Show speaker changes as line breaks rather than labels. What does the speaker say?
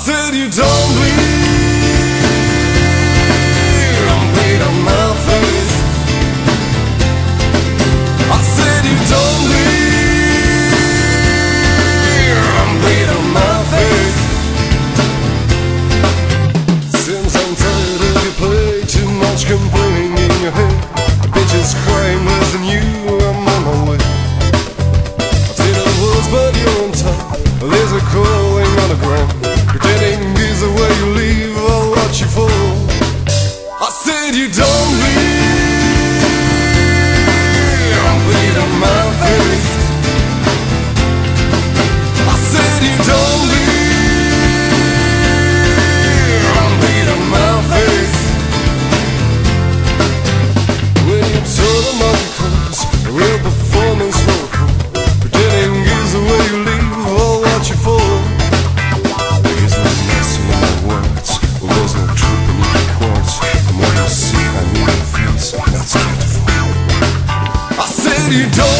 said you don't bleed on my face. I said you don't bleed on my face. Seems I'm tired of you play too much complaining in your head. The bitch is crying less than you, I'm on my way. I've seen other words but you're on top. There's a calling on the ground. Pretending is the way you leave, I'll watch you fall. I said you don't bleed on my face. I said you don't bleed on my face. When you told the monkey comes, a real performance for a call. Pretending is the way you leave, I'll watch you fall. There's no mess in my words, well, there's no truth in your quotes. From what you see, I need your face, not scared to fall. I said you don't